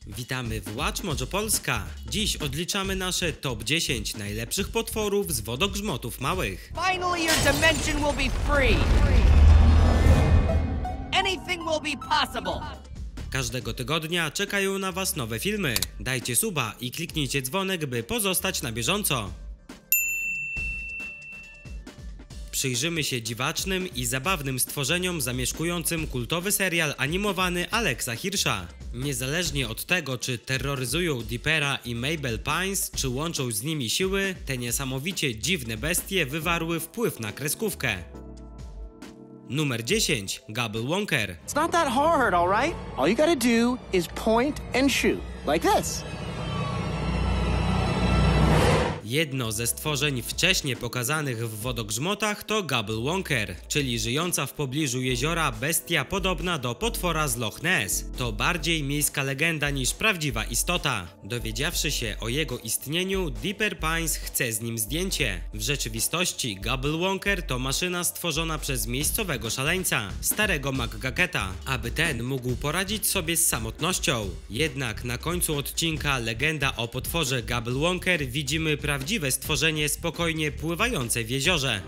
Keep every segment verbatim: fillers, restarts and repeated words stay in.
Witamy w Watch Mojo Polska. Dziś odliczamy nasze top dziesięć najlepszych potworów z wodogrzmotów małych. Finally your dimension will be free. Anything will be possible. Każdego tygodnia czekają na Was nowe filmy. Dajcie suba i kliknijcie dzwonek, by pozostać na bieżąco. Przyjrzymy się dziwacznym i zabawnym stworzeniom zamieszkującym kultowy serial animowany Alexa Hirscha. Niezależnie od tego, czy terroryzują Deepera i Mabel Pines, czy łączą z nimi siły, te niesamowicie dziwne bestie wywarły wpływ na kreskówkę. Numer dziesięć. Gobble Wonker. It's not that hard, all right? All you gotta do is point and shoot, like this. Jedno ze stworzeń wcześniej pokazanych w wodogrzmotach to Gobble Wonker, czyli żyjąca w pobliżu jeziora bestia podobna do potwora z Loch Ness. To bardziej miejska legenda niż prawdziwa istota. Dowiedziawszy się o jego istnieniu, Deeper Pines chce z nim zdjęcie. W rzeczywistości Gobble Wonker to maszyna stworzona przez miejscowego szaleńca, starego McGucketa, aby ten mógł poradzić sobie z samotnością. Jednak na końcu odcinka legenda o potworze Gobble Wonker widzimy prawdziwe Prawdziwe stworzenie spokojnie pływające w jeziorze.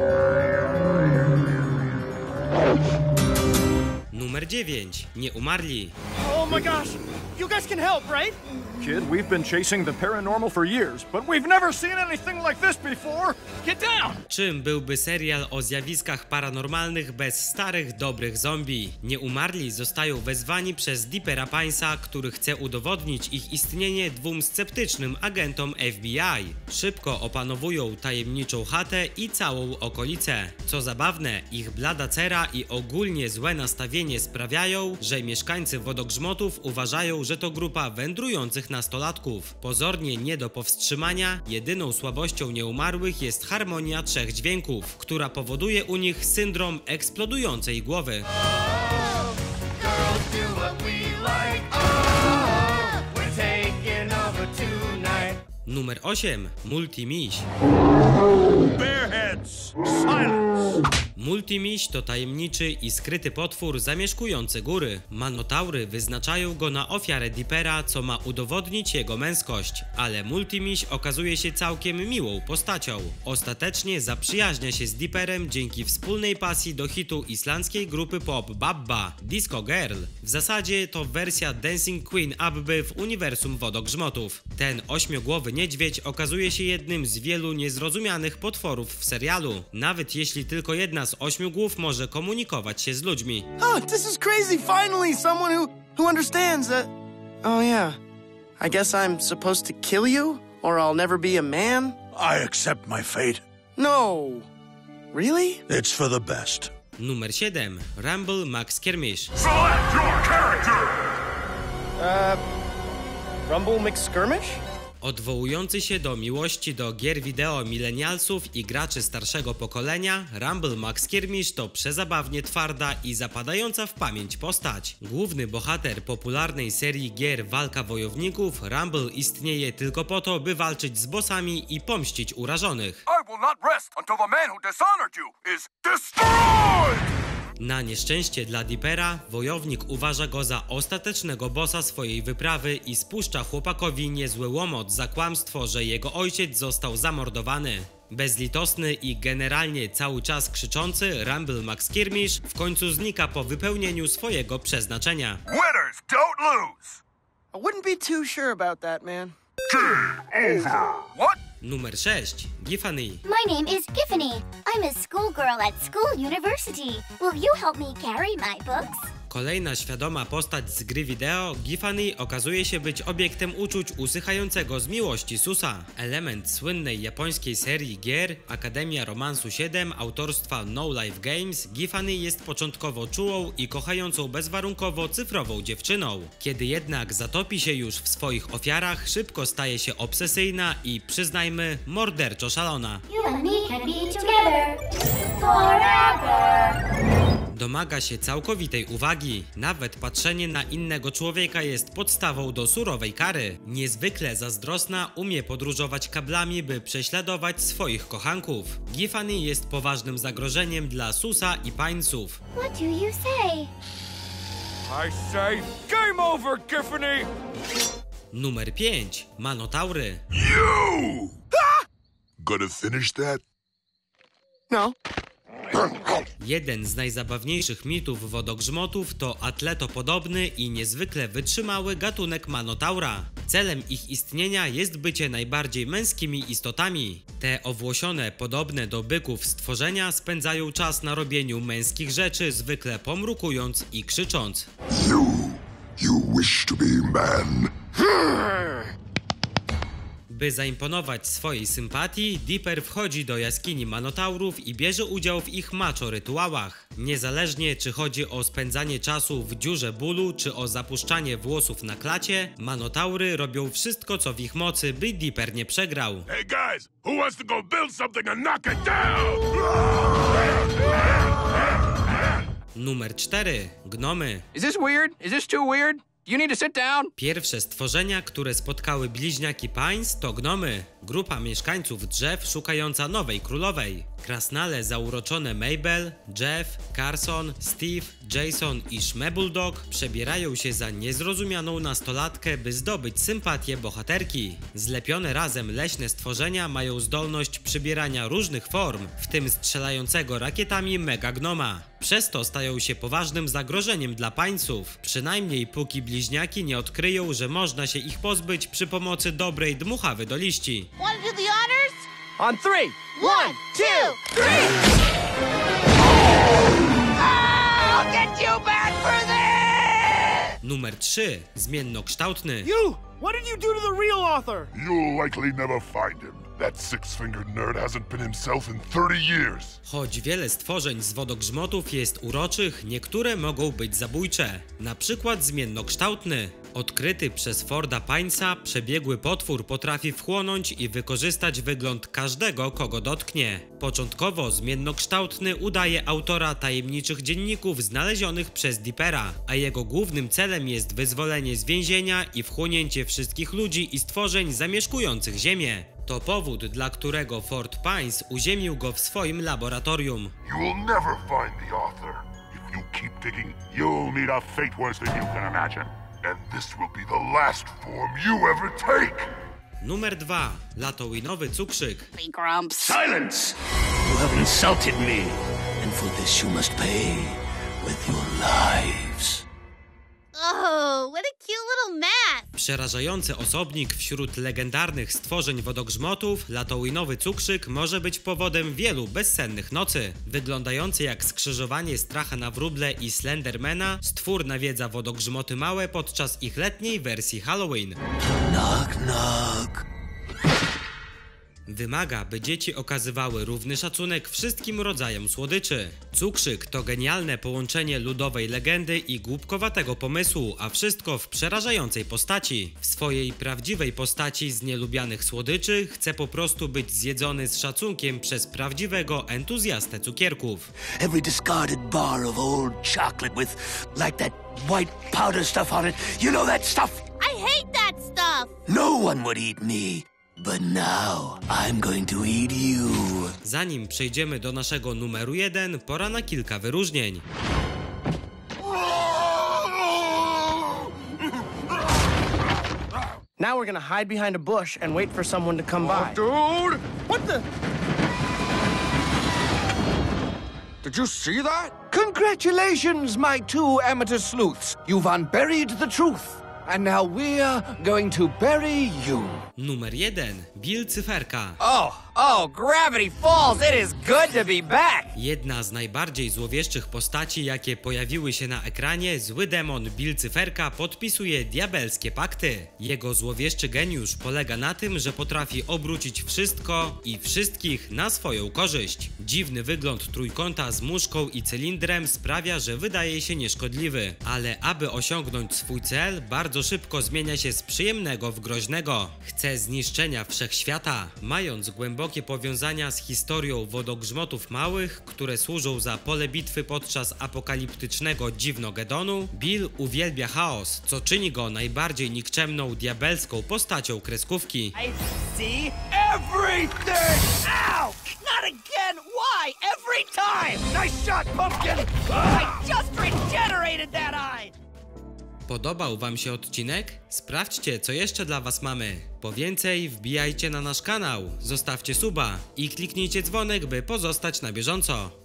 Numer dziewięć. Nieumarli. Oh my gosh! You guys can help, right? Kid, we've been chasing the paranormal for years, but we've never seen anything like this before! Get down! Czym byłby serial o zjawiskach paranormalnych bez starych, dobrych zombie? Nieumarli zostają wezwani przez Deepera Pinesa, który chce udowodnić ich istnienie dwóm sceptycznym agentom F B I. Szybko opanowują tajemniczą chatę i całą okolicę. Co zabawne, ich blada cera i ogólnie złe nastawienie sprawiają, że mieszkańcy wodogrzmotów uważają, że to grupa wędrujących nastolatków. Pozornie nie do powstrzymania, jedyną słabością nieumarłych jest harmonia trzech dźwięków, która powoduje u nich syndrom eksplodującej głowy. Numer osiem. Multimiś. Multimiś to tajemniczy i skryty potwór zamieszkujący góry. Manotaury wyznaczają go na ofiarę Deepera, co ma udowodnić jego męskość, ale Multimiś okazuje się całkiem miłą postacią. Ostatecznie zaprzyjaźnia się z Deeperem dzięki wspólnej pasji do hitu islandzkiej grupy pop Babba, Disco Girl. W zasadzie to wersja Dancing Queen Abby w uniwersum wodogrzmotów. Ten ośmiogłowy niedźwiedź okazuje się jednym z wielu niezrozumianych potworów w serialu, nawet jeśli tylko jedna z ośmiu głów może komunikować się z ludźmi. Oh, this is crazy! Finally, someone who, who understands that... Oh yeah, I guess I'm supposed to kill you, or I'll never be a man? I accept my fate. No. Really? It's for the best. Numer siedem. Rumble McSkirmish. Select your character! Uh... Rumble McSkirmish? Odwołujący się do miłości do gier wideo milenialsów i graczy starszego pokolenia, Rumble McSkirmish to przezabawnie twarda i zapadająca w pamięć postać. Główny bohater popularnej serii gier Walka Wojowników, Rumble istnieje tylko po to, by walczyć z bossami i pomścić urażonych. I will not rest until the man who dishonored you is destroyed! Na nieszczęście dla Deepera, wojownik uważa go za ostatecznego bossa swojej wyprawy i spuszcza chłopakowi niezły łomot za kłamstwo, że jego ojciec został zamordowany. Bezlitosny i generalnie cały czas krzyczący, Rumble McSkirmish w końcu znika po wypełnieniu swojego przeznaczenia. Winners don't lose! I wouldn't be too sure about that, man. What? Numer sześć. Giffany. My name is Giffany. I'm a schoolgirl at School University. Will you help me carry my books? Kolejna świadoma postać z gry wideo, Giffany okazuje się być obiektem uczuć usychającego z miłości Susa. Element słynnej japońskiej serii gier Akademia Romansu siedem autorstwa No Life Games, Giffany jest początkowo czułą i kochającą bezwarunkowo cyfrową dziewczyną. Kiedy jednak zatopi się już w swoich ofiarach, szybko staje się obsesyjna i, przyznajmy, morderczo szalona. You and me can be together forever. Domaga się całkowitej uwagi. Nawet patrzenie na innego człowieka jest podstawą do surowej kary. Niezwykle zazdrosna, umie podróżować kablami, by prześladować swoich kochanków. Giffany jest poważnym zagrożeniem dla Susa i Pinesów. What do you say? I say game over, Giffany! Numer pięć. Manotaury. You! Gonna finish that? No. Jeden z najzabawniejszych mitów wodogrzmotów to atletopodobny i niezwykle wytrzymały gatunek manotaura. Celem ich istnienia jest bycie najbardziej męskimi istotami. Te owłosione, podobne do byków stworzenia spędzają czas na robieniu męskich rzeczy, zwykle pomrukując i krzycząc. You! You wish to be man? By zaimponować swojej sympatii, Dipper wchodzi do jaskini manotaurów i bierze udział w ich macho rytuałach. Niezależnie czy chodzi o spędzanie czasu w dziurze bólu, czy o zapuszczanie włosów na klacie, manotaury robią wszystko co w ich mocy, by Dipper nie przegrał. Hey guys, who wants to go build something and knock it down? Numer cztery. Gnomy. Is this weird? Is this too weird? You need to sit down. Pierwsze stworzenia, które spotkały bliźniaki Pines, to gnomy. Grupa mieszkańców drzew szukająca nowej królowej. Krasnale zauroczone Mabel, Jeff, Carson, Steve, Jason i Schmebulldog przebierają się za niezrozumianą nastolatkę, by zdobyć sympatię bohaterki. Zlepione razem leśne stworzenia mają zdolność przybierania różnych form, w tym strzelającego rakietami megagnoma. Przez to stają się poważnym zagrożeniem dla Pinesów, przynajmniej póki bliźniaki nie odkryją, że można się ich pozbyć przy pomocy dobrej dmuchawy do liści. Wanna do the honors? On three. One, two, three! I'll get you back for this! Numer trzy. Zmiennokształtny. You! What did you do to the real author? You'll likely never find him. That six-fingered nerd hasn't been himself in thirty years. Choć wiele stworzeń z wodogrzmotów jest uroczych, niektóre mogą być zabójcze. Na przykład zmiennokształtny. Odkryty przez Forda Pinesa, przebiegły potwór potrafi wchłonąć i wykorzystać wygląd każdego, kogo dotknie. Początkowo zmiennokształtny udaje autora tajemniczych dzienników znalezionych przez Dippera, a jego głównym celem jest wyzwolenie z więzienia i wchłonięcie wszystkich ludzi i stworzeń zamieszkujących Ziemię. To powód, dla którego Ford Pines uziemił go w swoim laboratorium. You will never find the author. If you keep digging, you'll meet a fate worse than you can imagine. And this will be the last form you ever take! Numer dwa. Latoinowy cukrzyk. Big Grumps. Silence! You have insulted me, and for this you must pay with your lives. Oh, what a cute little mask. Przerażający osobnik wśród legendarnych stworzeń wodogrzmotów, latoinowy cukrzyk może być powodem wielu bezsennych nocy. Wyglądający jak skrzyżowanie Stracha na wróble i Slendermana, stwór nawiedza wodogrzmoty małe podczas ich letniej wersji Halloween. Knock, knock. Wymaga, by dzieci okazywały równy szacunek wszystkim rodzajom słodyczy. Cukrzyk to genialne połączenie ludowej legendy i głupkowatego pomysłu, a wszystko w przerażającej postaci. W swojej prawdziwej postaci z nielubianych słodyczy chce po prostu być zjedzony z szacunkiem przez prawdziwego entuzjastę cukierków. Every discarded bar of old chocolate with, like that white powder stuff on it. You know that stuff? I hate that stuff. No one would eat me. But now I'm going to eat you. Zanim przejdziemy do naszego numeru jeden, pora na kilka wyróżnień. Now we're gonna hide behind a bush and wait for someone to come by. Dude! What the? Did you see that? Congratulations, my two amateur sleuths. You've unburied the truth. And now we're going to bury you. Numer jeden. Bill Cyferka. Oh, oh, Gravity Falls, it is good to be back! Jedna z najbardziej złowieszczych postaci, jakie pojawiły się na ekranie, zły demon Bill Cyferka podpisuje diabelskie pakty. Jego złowieszczy geniusz polega na tym, że potrafi obrócić wszystko i wszystkich na swoją korzyść. Dziwny wygląd trójkąta z muszką i cylindrem sprawia, że wydaje się nieszkodliwy, ale aby osiągnąć swój cel, bardzo szybko zmienia się z przyjemnego w groźnego. Chce zniszczenia wszechświata. Mając głębokie powiązania z historią wodogrzmotów małych, które służą za pole bitwy podczas apokaliptycznego Dziwnogedonu, Bill uwielbia chaos, co czyni go najbardziej nikczemną diabelską postacią kreskówki. I see everything! Ow! Not again! Why? Every time! Nice shot, Pumpkin! I just regenerated that eye! Podobał wam się odcinek? Sprawdźcie, co jeszcze dla was mamy. Po więcej wbijajcie na nasz kanał, zostawcie suba i kliknijcie dzwonek, by pozostać na bieżąco.